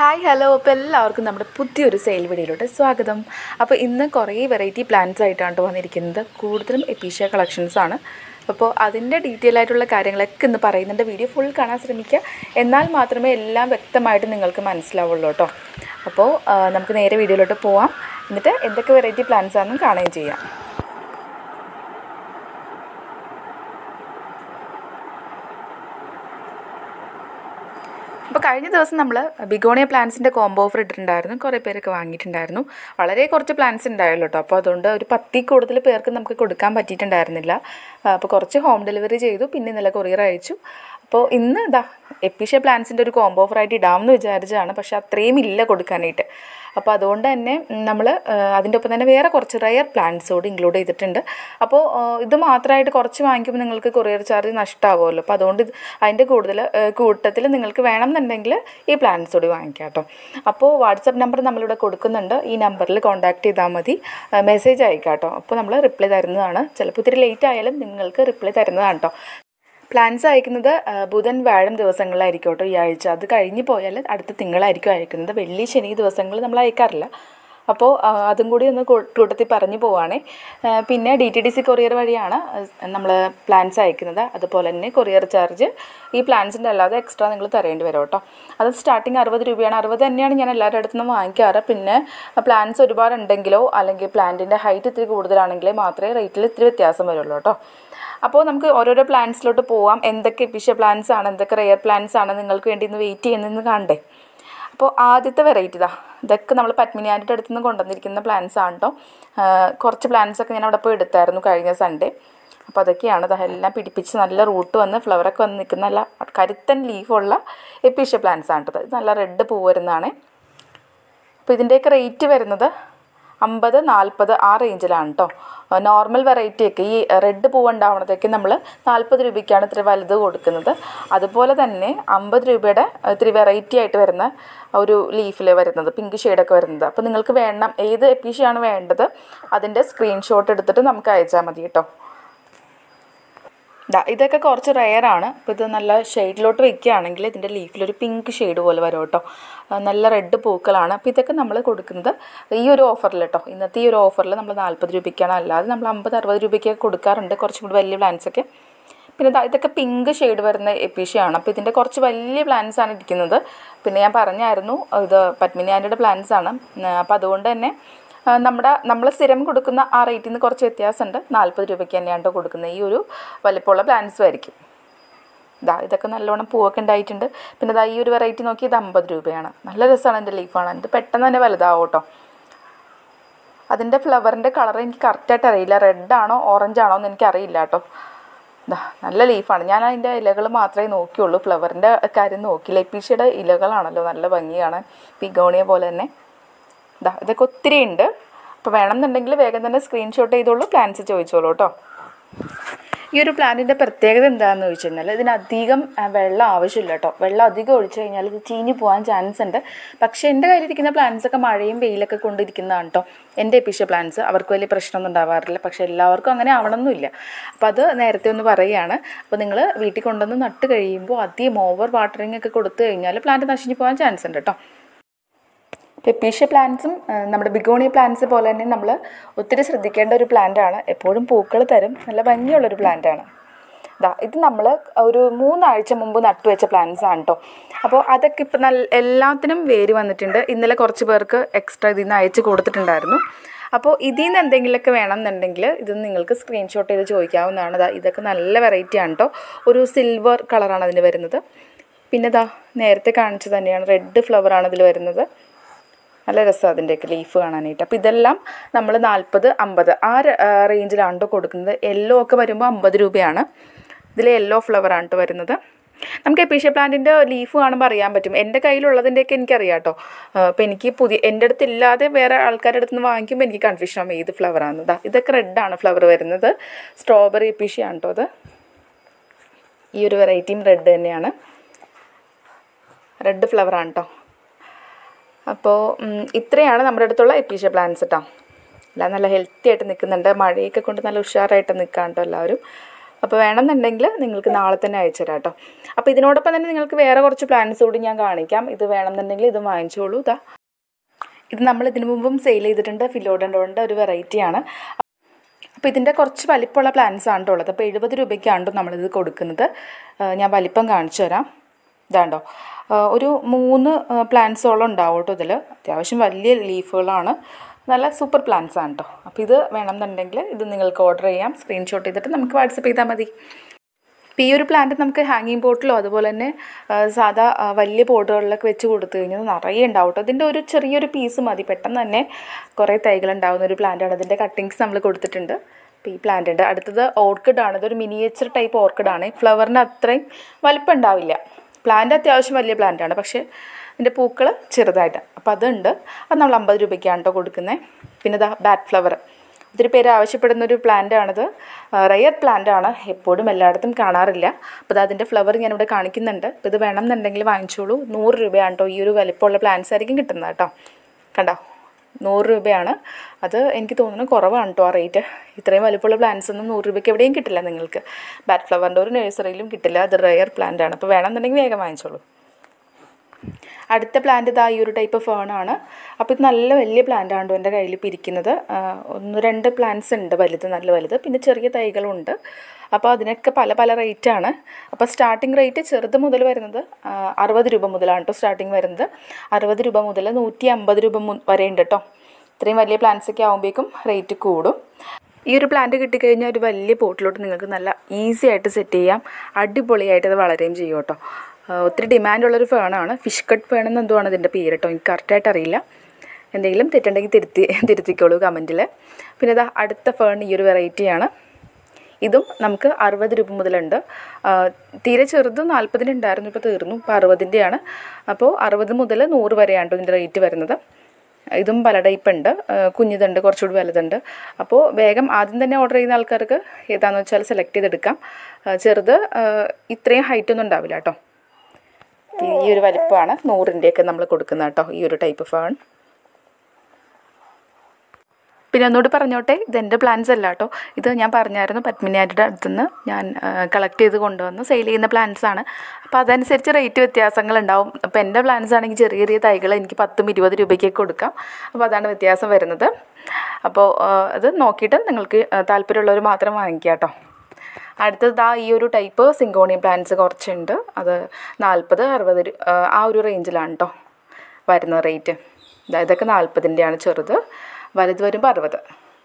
Hi hello അപ്പോൾ എല്ലാവർക്കും നമ്മുടെ പുതിയൊരു സെയിൽ വീഡിയോയിലോട്ട് സ്വാഗതം. അപ്പോൾ ഇന്ന് കുറേ വെറൈറ്റി പ്ലാന്റ്സ് ആയിട്ടാണ് വന്നിരിക്കുന്നത്. കൂടുതലും എപ്പീഷ്യ കളക്ഷൻസാണ്. അപ്പോൾ അതിൻ്റെ ഡീറ്റെയിൽ ആയിട്ടുള്ള കാര്യങ്ങളൊക്കെ ഇന്ന് പറയുന്നുണ്ട്. വീഡിയോ ഫുൾ കാണാൻ ശ്രമിക്കുക, എന്നാൽ മാത്രമേ എല്ലാം വ്യക്തമായിട്ട് നിങ്ങൾക്ക് മനസ്സിലാവുള്ളൂ കേട്ടോ. അപ്പോൾ നമുക്ക് നേരെ വീഡിയോയിലോട്ട് പോവാം. എന്നിട്ട് എന്തൊക്കെ വെറൈറ്റി പ്ലാന്റ്സ് ആണെന്നും കാണുകയും ചെയ്യാം. അപ്പോൾ കഴിഞ്ഞ ദിവസം നമ്മൾ ബിഗോണിയ പ്ലാന്റ്സിൻ്റെ കോംബോ ഓഫർ ഇട്ടിട്ടുണ്ടായിരുന്നു. കുറേ പേരൊക്കെ വാങ്ങിയിട്ടുണ്ടായിരുന്നു. വളരെ കുറച്ച് പ്ലാന്റ്സ് ഉണ്ടായുള്ളൂ കേട്ടോ. അപ്പോൾ അതുകൊണ്ട് ഒരു 10 കൂടുതൽ പേർക്ക് നമുക്ക് കൊടുക്കാൻ പറ്റിയിട്ടുണ്ടായിരുന്നില്ല. അപ്പോൾ കുറച്ച് ഹോം ഡെലിവറി ചെയ്തു, പിന്നെ ഇന്നലെ കൊറിയർ അയച്ചു. അപ്പോൾ ഇന്ന് എപ്പീഷ്യ പ്ലാന്റ്സിൻ്റെ ഒരു കോംബോ ഓഫറായിട്ട് ഇടാമെന്ന് വിചാരിച്ചതാണ്, പക്ഷേ അത്രയും ഇല്ല കൊടുക്കാനായിട്ട്. അപ്പോൾ അതുകൊണ്ട് തന്നെ നമ്മൾ അതിൻ്റെ ഒപ്പം തന്നെ വേറെ കുറച്ച് റെയർ പ്ലാന്റ്സ് കൂടി ഇൻക്ലൂഡ് ചെയ്തിട്ടുണ്ട്. അപ്പോൾ ഇത് മാത്രമായിട്ട് കുറച്ച് വാങ്ങിക്കുമ്പോൾ നിങ്ങൾക്ക് കൊറിയർ ചാർജ് നഷ്ടമാവുമല്ലോ. അപ്പോൾ അതുകൊണ്ട് അതിൻ്റെ കൂട്ടത്തിൽ നിങ്ങൾക്ക് വേണമെന്നുണ്ടെങ്കിൽ ഈ പ്ലാന്റ്സ് കൂടി വാങ്ങിക്കാം കേട്ടോ. അപ്പോൾ വാട്സപ്പ് നമ്പർ നമ്മളിവിടെ കൊടുക്കുന്നുണ്ട്. ഈ നമ്പറിൽ കോൺടാക്റ്റ് ചെയ്താൽ മതി, മെസ്സേജ് അയക്കാം കേട്ടോ. അപ്പോൾ നമ്മൾ റിപ്ലൈ തരുന്നതാണ്. ചിലപ്പോൾ ഇത്തിരി ലേറ്റ് ആയാലും നിങ്ങൾക്ക് റിപ്ലൈ തരുന്നതാണ് കേട്ടോ. പ്ലാന്റ്സ് അയക്കുന്നത് ബുധൻ വ്യാഴം ദിവസങ്ങളിലായിരിക്കും കേട്ടോ ഈ ആഴ്ച. അത് കഴിഞ്ഞ് പോയാൽ അടുത്ത തിങ്കളായിരിക്കും അയക്കുന്നത്. വെള്ളി ശനി ദിവസങ്ങളിൽ നമ്മൾ അയക്കാറില്ല. അപ്പോൾ അതും കൂടി ഒന്ന് കൂട്ടത്തിൽ പറഞ്ഞു പോവുകയാണേ. പിന്നെ DTDC കൊറിയർ വഴിയാണ് നമ്മൾ പ്ലാന്റ്സ് അയക്കുന്നത്. അതുപോലെ തന്നെ കൊറിയർ ചാർജ് ഈ പ്ലാന്റ്സിൻ്റെ അല്ലാതെ എക്സ്ട്രാ നിങ്ങൾ തരേണ്ടി വരും കേട്ടോ. അത് സ്റ്റാർട്ടിങ് 60 രൂപയാണ്. 60 തന്നെയാണ് ഞാൻ എല്ലാവരുടെ അടുത്തു നിന്നും വാങ്ങിക്കാറ്. പിന്നെ പ്ലാന്റ്സ് ഒരുപാടുണ്ടെങ്കിലോ അല്ലെങ്കിൽ പ്ലാന്റിൻ്റെ ഹൈറ്റ് ഇത്തിരി കൂടുതലാണെങ്കിലേ മാത്രമേ റേറ്റിൽ ഇത്തിരി വ്യത്യാസം വരുള്ളൂ കേട്ടോ. അപ്പോൾ നമുക്ക് ഓരോരോ പ്ലാന്റ്സിലോട്ട് പോവാം. എന്തൊക്കെ എപ്പീഷ്യ പ്ലാന്റ്സ് ആണ്, എന്തൊക്കെ റെയർ പ്ലാന്റ്സ് ആണ് നിങ്ങൾക്ക് വേണ്ടി ഇന്ന് വെയിറ്റ് ചെയ്യുന്നതെന്ന് കാണണ്ടേ. അപ്പോൾ ആദ്യത്തെ വെറൈറ്റി ഇതൊക്കെ നമ്മൾ പത്മിനിയാൻ്റെ അടുത്ത് നിന്ന് കൊണ്ടുവന്നിരിക്കുന്ന പ്ലാന്റ്സ് ആണ് കേട്ടോ. കുറച്ച് പ്ലാന്റ്സൊക്കെ ഞാൻ അവിടെ പോയി എടുത്തായിരുന്നു കഴിഞ്ഞ സൺഡേ. അപ്പോൾ അതൊക്കെയാണ് എല്ലാം പിടിപ്പിച്ച് നല്ല റൂട്ട് വന്ന് ഫ്ലവറൊക്കെ വന്ന് നിൽക്കുന്ന നല്ല കരുത്തൻ ലീഫുള്ള എപ്പീഷ്യ പ്ലാന്റ്സ് ആണ് കേട്ടോ. ഇത് നല്ല റെഡ് പൂ വരുന്നതാണ്. അപ്പോൾ ഇതിൻ്റെയൊക്കെ റേറ്റ് വരുന്നത് 50, 40 ആ റേഞ്ചിലാണ് കേട്ടോ. നോർമൽ വെറൈറ്റിയൊക്കെ ഈ റെഡ് പൂവ് ഉണ്ടാവുന്നതൊക്കെ നമ്മൾ 40 രൂപയ്ക്കാണ് ഇത്തിരി വലുത് കൊടുക്കുന്നത്. അതുപോലെ തന്നെ 50 രൂപയുടെ ഇത്തിരി വെറൈറ്റി ആയിട്ട് വരുന്ന ഒരു ലീഫിൽ വരുന്നത്, പിങ്ക് ഷെയ്ഡൊക്കെ വരുന്നത്. അപ്പോൾ നിങ്ങൾക്ക് വേണം ഏത് എപ്പീഷ്യയാണ് വേണ്ടത് അതിൻ്റെ സ്ക്രീൻഷോട്ട് എടുത്തിട്ട് നമുക്ക് അയച്ചാൽ മതി കേട്ടോ. ഇതൊക്കെ കുറച്ച് റെയറാണ്. അപ്പോൾ ഇത് നല്ല ഷെയ്ഡിലോട്ട് വയ്ക്കുകയാണെങ്കിൽ ഇതിൻ്റെ ലീഫിലൊരു പിങ്ക് ഷെയ്ഡ് പോലെ വരും കേട്ടോ. നല്ല റെഡ് പൂക്കളാണ്. അപ്പോൾ ഇതൊക്കെ നമ്മൾ കൊടുക്കുന്നത് ഈ ഒരു ഓഫറിൽ കേട്ടോ. ഇന്നത്തെ ഈ ഒരു ഓഫറിൽ നമ്മൾ 40 രൂപയ്ക്കാണ്. അല്ലാതെ നമ്മൾ 50, 60 രൂപയ്ക്ക് കൊടുക്കാറുണ്ട് കുറച്ചും കൂടി വലിയ പ്ലാന്റ്സൊക്കെ. പിന്നെ ഇതൊക്കെ പിങ്ക് ഷെയ്ഡ് വരുന്ന എപ്പീഷ്യയാണ്. അപ്പോൾ ഇതിൻ്റെ കുറച്ച് വലിയ പ്ലാന്റ്സ് ആണ് ഇരിക്കുന്നത്. പിന്നെ ഞാൻ പറഞ്ഞായിരുന്നു ഇത് പത്മിനിയാൻ്റെ പ്ലാന്റ്സ് ആണ്. അപ്പോൾ അതുകൊണ്ട് തന്നെ നമ്മൾ സ്ഥിരം കൊടുക്കുന്ന ആ റേറ്റിൽ നിന്ന് കുറച്ച് വ്യത്യാസമുണ്ട്. 40 രൂപയ്ക്ക് തന്നെയാണ് കൊടുക്കുന്നത്. ഈ ഒരു വലിപ്പമുള്ള പ്ലാന്റ്സും ആയിരിക്കും. ഇതൊക്കെ നല്ലോണം പൂവൊക്കെ ഉണ്ടായിട്ടുണ്ട്. പിന്നെ ഈ ഒരു വെറൈറ്റി നോക്കി ഇത് 50 രൂപയാണ്. നല്ല രസമാണ്. എൻ്റെ ലീഫാണ്. ഇത് പെട്ടെന്ന് തന്നെ വലുതാവും കേട്ടോ. അതിൻ്റെ ഫ്ലവറിൻ്റെ കളർ എനിക്ക് കറക്റ്റായിട്ട് അറിയില്ല. റെഡാണോ ഓറഞ്ചാണോ എന്ന് എനിക്കറിയില്ല കേട്ടോ. നല്ല ലീഫാണ്. ഞാൻ അതിൻ്റെ ഇലകൾ മാത്രമേ നോക്കിയുള്ളൂ, ഫ്ലവറിൻ്റെ കാര്യം നോക്കിയില്ല. എപ്പീഷ്യയുടെ ഇലകളാണല്ലോ നല്ല ഭംഗിയാണ്, ബിഗോണിയ പോലെ തന്നെ. ഇതൊക്കെ ഒത്തിരി ഉണ്ട്. അപ്പോൾ വേണമെന്നുണ്ടെങ്കിൽ വേഗം തന്നെ സ്ക്രീൻഷോട്ട് ചെയ്തോളൂ, പ്ലാന്റ്സ് ചോദിച്ചോളൂ കേട്ടോ. ഈ ഒരു പ്ലാന്റിൻ്റെ പ്രത്യേകത എന്താണെന്ന് ചോദിച്ചു കഴിഞ്ഞാൽ ഇതിനധികം വെള്ളം ആവശ്യമില്ല കേട്ടോ. വെള്ളം അധികം ഒഴിച്ചു കഴിഞ്ഞാൽ ഇത് ചീഞ്ഞ് പോകാൻ ചാൻസ് ഉണ്ട്. പക്ഷേ എൻ്റെ കയ്യിലിരിക്കുന്ന പ്ലാന്റ്സൊക്കെ മഴയും വെയിലൊക്കെ കൊണ്ടിരിക്കുന്നതാണ് കേട്ടോ. എൻ്റെ എപ്പീഷ്യ പ്ലാന്റ്സ് അവർക്ക് വലിയ പ്രശ്നമൊന്നും ഉണ്ടാവാറില്ല. പക്ഷേ എല്ലാവർക്കും അങ്ങനെ ആവണമെന്നില്ല. അപ്പോൾ അത് നേരത്തെ ഒന്ന് പറയുകയാണ്. അപ്പോൾ നിങ്ങൾ വീട്ടിൽ കൊണ്ടുവന്ന് നട്ട് കഴിയുമ്പോൾ അധികം ഓവർ വാട്ടറിങ് ഒക്കെ കൊടുത്തു കഴിഞ്ഞാൽ പ്ലാന്റ് നശിഞ്ഞ് പോകാൻ ചാൻസ് ഉണ്ട് കേട്ടോ. എപ്പീഷ്യ പ്ലാന്റ്സും നമ്മുടെ ബിഗോണിയ പ്ലാന്റ്സ് പോലെ തന്നെ നമ്മൾ ഒത്തിരി ശ്രദ്ധിക്കേണ്ട ഒരു പ്ലാന്റാണ്. എപ്പോഴും പൂക്കൾ തരും. നല്ല ഭംഗിയുള്ളൊരു പ്ലാന്റാണ്. ഇത് നമ്മൾ ഒരു 3 ആഴ്ച മുമ്പ് നട്ടുവെച്ച പ്ലാന്റ്സ് ആണ് കേട്ടോ. അപ്പോൾ അതൊക്കെ ഇപ്പം എല്ലാത്തിനും വേര് വന്നിട്ടുണ്ട്. ഇന്നലെ കുറച്ച് പേർക്ക് എക്സ്ട്രാ ഇതിൽ നിന്ന് അയച്ച് കൊടുത്തിട്ടുണ്ടായിരുന്നു. അപ്പോൾ ഇതിൽ നിന്ന് എന്തെങ്കിലുമൊക്കെ വേണമെന്നുണ്ടെങ്കിൽ ഇത് നിങ്ങൾക്ക് സ്ക്രീൻഷോട്ട് ചെയ്ത് ചോദിക്കാവുന്നതാണ്. ഇതൊക്കെ നല്ല വെറൈറ്റി ആണ് കേട്ടോ. ഒരു സിൽവർ കളറാണ് അതിന് വരുന്നത്. പിന്നെ നേരത്തെ കാണിച്ചത് തന്നെയാണ്, റെഡ് ഫ്ലവറാണ് ഇതിൽ വരുന്നത്. നല്ല രസമാണ് അതിൻ്റെയൊക്കെ ലീഫ് കാണാനായിട്ട്. അപ്പോൾ ഇതെല്ലാം നമ്മൾ 40, 50 ആ റേഞ്ചിലാണ് കേട്ടോ കൊടുക്കുന്നത്. യെല്ലോ ഒക്കെ വരുമ്പോൾ 50 രൂപയാണ്. ഇതിൽ യെല്ലോ ഫ്ലവറാണ് കേട്ടോ വരുന്നത്. നമുക്ക് എപ്പീഷ്യ പ്ലാന്റിൻ്റെ ലീഫ് കാണുമ്പോൾ അറിയാൻ പറ്റും. എൻ്റെ കയ്യിലുള്ളതിൻ്റെയൊക്കെ എനിക്കറിയാം കേട്ടോ. അപ്പോൾ എനിക്ക് എൻ്റെ അടുത്തില്ലാതെ വേറെ ആൾക്കാരുടെ അടുത്ത് നിന്ന് വാങ്ങിക്കുമ്പോൾ എനിക്ക് കൺഫ്യൂഷൻ ആവും ഏത് ഫ്ലവറാണ്. ഇതൊക്കെ റെഡാണ് ഫ്ലവർ വരുന്നത്. സ്ട്രോബെറി എപ്പീഷ്യ ആണ് കേട്ടോ അത്. ഈ ഒരു വെറൈറ്റിയും റെഡ് തന്നെയാണ്. റെഡ് ഫ്ലവറാണ് കേട്ടോ. അപ്പോൾ ഇത്രയാണ് നമ്മുടെ അടുത്തുള്ള എപ്പീഷ്യ പ്ലാന്റ്സ് കേട്ടോ. എല്ലാം നല്ല ഹെൽത്തി ആയിട്ട് നിൽക്കുന്നുണ്ട്. മഴയൊക്കെ കൊണ്ട് നല്ല ഉഷാറായിട്ട് നിൽക്കാം കേട്ടോ എല്ലാവരും. അപ്പോൾ വേണമെന്നുണ്ടെങ്കിൽ നിങ്ങൾക്ക് നാളെ തന്നെ അയച്ചു തരാം കേട്ടോ. അപ്പോൾ ഇതിനോടൊപ്പം തന്നെ നിങ്ങൾക്ക് വേറെ കുറച്ച് പ്ലാന്റ്സ് കൂടി ഞാൻ കാണിക്കാം. ഇത് വേണമെന്നുണ്ടെങ്കിൽ ഇത് വാങ്ങിച്ചോളൂ. ഇത് നമ്മൾ ഇതിനു മുമ്പും സെയിൽ ചെയ്തിട്ടുണ്ട്. ഫിലോഡൻഡ്രോണിൻ്റെ ഒരു വെറൈറ്റിയാണ്. അപ്പോൾ ഇതിൻ്റെ കുറച്ച് വലിപ്പമുള്ള പ്ലാന്റ്സ് ആണ് ഉള്ളത്. അപ്പോൾ 70 രൂപയ്ക്കാണ് നമ്മളിത് കൊടുക്കുന്നത്. ഞാൻ വലിപ്പം കാണിച്ചു തരാം. ഇതാണ്ടോ, ഒരു 3 പ്ലാന്റ്സോളം ഉണ്ടാവും കേട്ടോ ഇതിൽ. അത്യാവശ്യം വലിയ ലീഫുകളാണ്. നല്ല സൂപ്പർ പ്ലാന്റ്സ് ആണ് കേട്ടോ. അപ്പോൾ ഇത് വേണമെന്നുണ്ടെങ്കിൽ ഇത് നിങ്ങൾക്ക് ഓർഡർ ചെയ്യാം. സ്ക്രീൻഷോട്ട് ചെയ്തിട്ട് നമുക്ക് വാട്സപ്പ് ചെയ്താൽ മതി. ഇപ്പോൾ ഈ ഒരു പ്ലാന്റ് നമുക്ക് ഹാങ്ങിങ് പോട്ടിലോ അതുപോലെ തന്നെ സാധാ വലിയ പോട്ടുകളിലൊക്കെ വെച്ച് കൊടുത്തു കഴിഞ്ഞാൽ നിറയെ ഉണ്ടാവും കേട്ടോ. ഇതിൻ്റെ ഒരു ചെറിയൊരു പീസ് മതി, പെട്ടെന്ന് തന്നെ കുറേ തൈകൾ ഉണ്ടാകുന്ന ഒരു പ്ലാന്റാണ്. ഇതിൻ്റെ കട്ടിങ്സ് നമ്മൾ കൊടുത്തിട്ടുണ്ട്. അപ്പോൾ ഈ പ്ലാന്റ് ഉണ്ട്. അടുത്തത് ഓർക്കിഡാണ്. ഇതൊരു മിനിയേച്ചർ ടൈപ്പ് ഓർക്കിഡാണ്. ഫ്ലവറിന് അത്രയും വലിപ്പം ഉണ്ടാവില്ല. പ്ലാന്റ് അത്യാവശ്യം വലിയ പ്ലാന്റാണ്, പക്ഷേ ഇതിൻ്റെ പൂക്കൾ ചെറുതായിട്ട്. അപ്പോൾ അതുണ്ട്. അത് നമ്മൾ 50 രൂപയ്ക്കാണ് കേട്ടോ കൊടുക്കുന്നത്. പിന്നെ ബാറ്റ് ഫ്ലവർ, ഒത്തിരി പേര് ആവശ്യപ്പെടുന്നൊരു പ്ലാന്റാണിത്. റയർ പ്ലാന്റാണ്, എപ്പോഴും എല്ലായിടത്തും കാണാറില്ല. അപ്പോൾ അതിൻ്റെ ഫ്ലവർ ഞാനിവിടെ കാണിക്കുന്നുണ്ട്. അപ്പോൾ ഇത് വേണമെന്നുണ്ടെങ്കിൽ വാങ്ങിച്ചോളൂ. 100 രൂപയാണ് കേട്ടോ. ഈ ഒരു വലിപ്പമുള്ള പ്ലാന്റ്സ് ആയിരിക്കും കിട്ടുന്നത് കേട്ടോ. കണ്ടോ, 100 രൂപയാണ്. അത് എനിക്ക് തോന്നുന്നു കുറവാണ് കേട്ടോ ആ റേറ്റ്. ഇത്രയും വലിപ്പമുള്ള പ്ലാന്റ്സ് ഒന്നും 100 രൂപയ്ക്ക് എവിടെയും കിട്ടില്ല നിങ്ങൾക്ക്. ബാറ്റ് ഫ്ലവറിൻ്റെ ഒരു നഴ്സറിയിലും കിട്ടില്ല. അത് റയർ പ്ലാന്റാണ്. അപ്പോൾ വേണമെന്നുണ്ടെങ്കിൽ വേഗം വാങ്ങിച്ചോളൂ. അടുത്ത പ്ലാന്റ് ഈ ഒരു ടൈപ്പ് ഫേണാണ്. അപ്പോൾ ഇത് നല്ല വലിയ പ്ലാന്റാണ് എൻ്റെ കയ്യിൽ ഇപ്പോൾ ഇരിക്കുന്നത്. 1-2 പ്ലാന്റ്സ് ഉണ്ട്, വലുത്, നല്ല വലുത്. പിന്നെ ചെറിയ തൈകളുണ്ട്. അപ്പോൾ അതിനൊക്കെ പല പല റേറ്റാണ്. അപ്പോൾ സ്റ്റാർട്ടിംഗ് റേറ്റ് ചെറുത് മുതൽ വരുന്നത് 60 രൂപ മുതലാണ് കേട്ടോ സ്റ്റാർട്ടിങ് വരുന്നത്. 60 രൂപ മുതൽ 150 രൂപ വരെ ഉണ്ട് കേട്ടോ. ഇത്രയും വലിയ പ്ലാന്റ്സൊക്കെ ആകുമ്പോഴേക്കും റേറ്റ് കൂടും. ഈ ഒരു പ്ലാന്റ് കിട്ടിക്കഴിഞ്ഞാൽ ഒരു വലിയ പോട്ടിലോട്ട് നിങ്ങൾക്ക് നല്ല ഈസി ആയിട്ട് സെറ്റ് ചെയ്യാം. അടിപൊളിയായിട്ട് അത് വളരുകയും ചെയ്യും കേട്ടോ. ഒത്തിരി ഡിമാൻഡുള്ളൊരു ഫേണാണ്. ഫിഷ് കട്ട് ഫേൺ എന്ന് എന്തുവാണ് ഇതിൻ്റെ പേര് കേട്ടോ, എനിക്ക് കറക്റ്റായിട്ട് അറിയില്ല. എന്തെങ്കിലും തെറ്റുണ്ടെങ്കിൽ തിരുത്തിക്കോളൂ കമൻറ്റിൽ. പിന്നെ അടുത്ത ഫേൺ ഈ ഒരു വെറൈറ്റിയാണ്. ഇതും നമുക്ക് 60 രൂപ മുതലുണ്ട്. തീരെ ചെറുത് 40 ഉണ്ടായിരുന്നു, ഇപ്പോൾ തീർന്നു. ഇപ്പോൾ 60-ൻ്റെയാണ്. അപ്പോൾ 60 മുതൽ 100 വരെയാണ് ഇതിൻ്റെ റേറ്റ് വരുന്നത്. ഇതും പല ടൈപ്പ് ഉണ്ട്. കുഞ്ഞിതുണ്ട്, കുറച്ചുകൂടി വലുതുണ്ട്. അപ്പോൾ വേഗം ആദ്യം തന്നെ ഓർഡർ ചെയ്യുന്ന ആൾക്കാർക്ക് ഏതാണെന്ന് വെച്ചാൽ സെലക്ട് ചെയ്തെടുക്കാം. ചെറുത് ഇത്രയും ഹൈറ്റൊന്നും ഉണ്ടാവില്ല കേട്ടോ. ഈ ഒരു വലിപ്പമാണ് 100-ൻ്റെയൊക്കെ നമ്മൾ കൊടുക്കുന്നത് കേട്ടോ, ഈ ഒരു ടൈപ്പ് ഫേൺ. പിന്നെ ഒന്നുകൂടി പറഞ്ഞോട്ടെ, ഇതെൻ്റെ പ്ലാന്റ്സ് അല്ല കേട്ടോ. ഇത് ഞാൻ പറഞ്ഞായിരുന്നു പത്മിനിയാരുടെ അടുത്തുനിന്ന് ഞാൻ കളക്ട് ചെയ്ത് കൊണ്ടുവന്ന് സെയിൽ ചെയ്യുന്ന പ്ലാന്റ്സ് ആണ്. അപ്പോൾ അതനുസരിച്ച് റേറ്റ് വ്യത്യാസങ്ങളുണ്ടാവും. അപ്പോൾ എൻ്റെ പ്ലാന്റ്സ് ആണെങ്കിൽ ചെറിയ ചെറിയ തൈകൾ എനിക്ക് 10-20 രൂപയ്ക്കൊക്കെ കൊടുക്കാം. അപ്പോൾ അതാണ് വ്യത്യാസം വരുന്നത്. അപ്പോൾ അത് നോക്കിയിട്ട് നിങ്ങൾക്ക് താല്പര്യമുള്ളവർ മാത്രം വാങ്ങിക്കുക കേട്ടോ. അടുത്തത് ഈ ഒരു ടൈപ്പ് സിങ്കോണിയം പ്ലാന്റ്സ് കുറച്ചുണ്ട്. അത് 40-60 ആ ഒരു റേഞ്ചിലാണ് കേട്ടോ വരുന്ന റേറ്റ്. ഇതൊക്കെ 40-ൻ്റെയാണ് ചെറുത്, വലുത് വരുമ്പോൾ 60.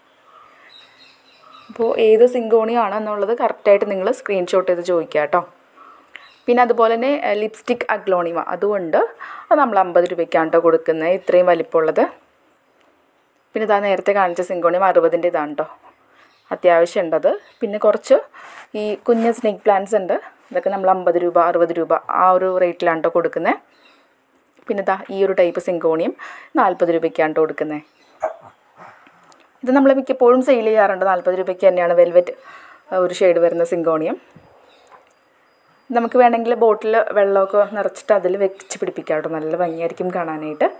അപ്പോൾ ഏത് സിങ്കോണിയാണെന്നുള്ളത് കറക്റ്റായിട്ട് നിങ്ങൾ സ്ക്രീൻഷോട്ട് ചെയ്ത് ചോദിക്കുക കേട്ടോ. പിന്നെ അതുപോലെ തന്നെ ലിപ്സ്റ്റിക് അഗ്ലോണിമ അതുകൊണ്ട് അത് നമ്മൾ 50 രൂപയ്ക്കാണ് കേട്ടോ കൊടുക്കുന്നത്, ഇത്രയും വലിപ്പമുള്ളത്. പിന്നെ നേരത്തെ കാണിച്ച സിങ്കോണിയം 60-ൻ്റെ ഇതാണ് കേട്ടോ, അത്യാവശ്യം ഉണ്ടത്. പിന്നെ കുറച്ച് ഈ കുഞ്ഞ് സ്നേക്ക് പ്ലാന്റ്സ് ഉണ്ട്. ഇതൊക്കെ നമ്മൾ 50 രൂപ 60 രൂപ ആ ഒരു റേറ്റിലാണ് കേട്ടോ കൊടുക്കുന്നത്. പിന്നെ ഈ ഒരു ടൈപ്പ് സിങ്കോണിയം 40 രൂപയ്ക്കാണ് കേട്ടോ കൊടുക്കുന്നത്. ഇത് നമ്മൾ മിക്കപ്പോഴും സെയിൽ ചെയ്യാറുണ്ട്. 40 രൂപയ്ക്ക് തന്നെയാണ് വെൽവെറ്റ് ഒരു ഷെയ്ഡ് വരുന്ന സിങ്കോണിയം. നമുക്ക് വേണമെങ്കിൽ ബോട്ടിൽ വെള്ളമൊക്കെ നിറച്ചിട്ട് അതിൽ വെച്ച് പിടിപ്പിക്കാം കേട്ടോ, നല്ല ഭംഗിയായിരിക്കും കാണാനായിട്ട്.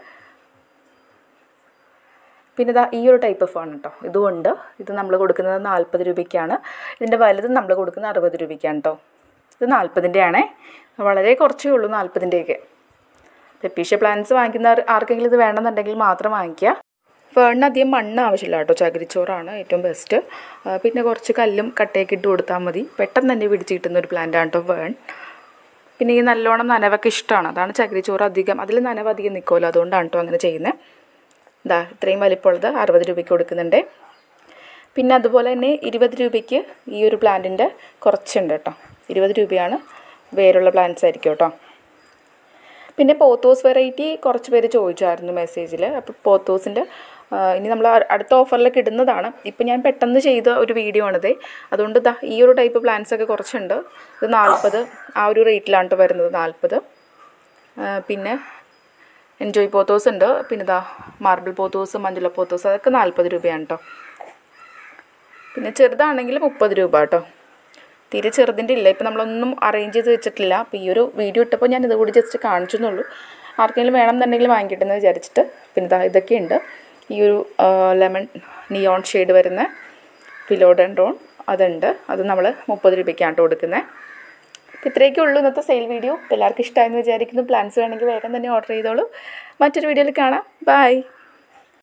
പിന്നെ ഈ ഒരു ടൈപ്പ് ഫേൺ കേട്ടോ, ഇതുമുണ്ട്. ഇത് നമ്മൾ കൊടുക്കുന്നത് 40 രൂപയ്ക്കാണ്. ഇതിൻ്റെ വലുത് നമ്മൾ കൊടുക്കുന്നത് 60 രൂപയ്ക്കാണ് കേട്ടോ. ഇത് 40-ൻ്റെ ആണേ, വളരെ കുറച്ചേ ഉള്ളൂ 40-ൻ്റെയൊക്കെ. പെപ്പീഷ്യ പ്ലാന്റ്സ് വാങ്ങിക്കുന്ന ആർക്കെങ്കിലും ഇത് വേണമെന്നുണ്ടെങ്കിൽ മാത്രം വാങ്ങിക്കുക. ഫേണിന് അധികം മണ്ണ് ആവശ്യമില്ല കേട്ടോ, ചകിരിച്ചോറാണ് ഏറ്റവും ബെസ്റ്റ്. പിന്നെ കുറച്ച് കല്ലും കട്ടയൊക്കെ ഇട്ട് കൊടുത്താൽ മതി, പെട്ടെന്ന് തന്നെ പിടിച്ച് കിട്ടുന്ന ഒരു പ്ലാന്റാണ് കേട്ടോ ഫേൺ. പിന്നെ ഈ നല്ലോണം നനവൊക്കെ ഇഷ്ടമാണ്, അതാണ് ചകിരിച്ചോറ് അധികം, അതിൽ നനവ് അധികം നിൽക്കുമല്ലോ, അതുകൊണ്ടാണ് കേട്ടോ അങ്ങനെ ചെയ്യുന്നത്. ഇത്രയും വലിപ്പമുള്ളത് 60 രൂപയ്ക്ക് കൊടുക്കുന്നുണ്ട്. പിന്നെ അതുപോലെ തന്നെ 20 രൂപയ്ക്ക് ഈ ഒരു പ്ലാന്റിൻ്റെ കുറച്ചുണ്ട് കേട്ടോ. 20 രൂപയാണ്, വേരുള്ള പ്ലാന്റ്സ് ആയിരിക്കും കേട്ടോ. പിന്നെ പോത്തോസ് വെറൈറ്റി കുറച്ച് പേര് ചോദിച്ചായിരുന്നു മെസ്സേജിൽ. അപ്പോൾ പോത്തോസിൻ്റെ ഇനി നമ്മൾ അടുത്ത ഓഫറിലൊക്കെ ഇടുന്നതാണ്. ഇപ്പം ഞാൻ പെട്ടെന്ന് ചെയ്ത ഒരു വീഡിയോ ആണിത്. അതുകൊണ്ട് ഈ ഒരു ടൈപ്പ് പ്ലാന്റ്സൊക്കെ കുറച്ചുണ്ട്. ഇത് 40 ആ ഒരു റേറ്റിലാണ് കേട്ടോ വരുന്നത്, 40. പിന്നെ എൻജോയ് പോത്തോസ് ഉണ്ട്. പിന്നെ മാർബിൾ പോത്തോസ്, മഞ്ജുള പോത്തോസ്, അതൊക്കെ 40 രൂപയാണ് കേട്ടോ. പിന്നെ ചെറുതാണെങ്കിൽ 30 രൂപ കേട്ടോ. തീരെ ചെറുതിൻ്റെ ഇല്ല, ഇപ്പം നമ്മളൊന്നും അറേഞ്ച് ചെയ്ത് വെച്ചിട്ടില്ല. അപ്പോൾ ഈ ഒരു വീഡിയോ ഇട്ടപ്പോൾ ഞാൻ ഇതുകൂടി ജസ്റ്റ് കാണിച്ചെന്നുള്ളൂ. ആർക്കെങ്കിലും വേണമെന്നുണ്ടെങ്കിൽ വാങ്ങിക്കിട്ടെന്ന് വിചാരിച്ചിട്ട്. പിന്നെ ഇതൊക്കെയുണ്ട്. ഈ ഒരു ലെമൺ നിയോൺ ഷെയ്ഡ് വരുന്ന ഫിലോഡൻഡ്രോൺ അതുണ്ട്. അത് നമ്മൾ 30 രൂപയ്ക്കാണ് കൊടുക്കുന്നത്. അപ്പോൾ ഇത്രയൊക്കെ ഉള്ളൂ ഇന്നത്തെ സെയിൽ വീഡിയോ. എല്ലാവർക്കും ഇഷ്ടമായെന്ന് വിചാരിക്കുന്നു. പ്ലാൻസ് വേണമെങ്കിൽ വേഗം തന്നെ ഓർഡർ ചെയ്തോളൂ. മറ്റൊരു വീഡിയോയിൽ കാണാം. ബൈ.